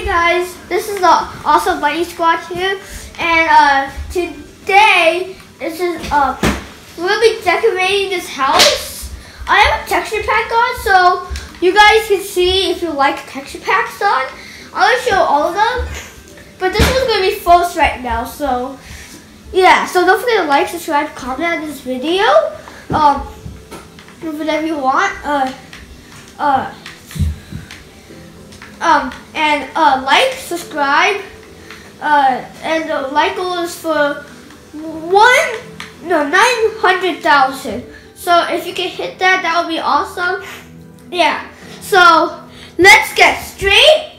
guys, this is the Awesome Bunny Squad here, and today this is we'll be decorating this house. I have a texture pack on, so you guys can see if you like texture packs on. I'm gonna show all of them, but this one's gonna be false right now. So yeah, so don't forget to like, subscribe, comment on this video, whatever you want. Like, subscribe, and the like goal is for 900,000. So if you can hit that, that would be awesome. Yeah. So let's get straight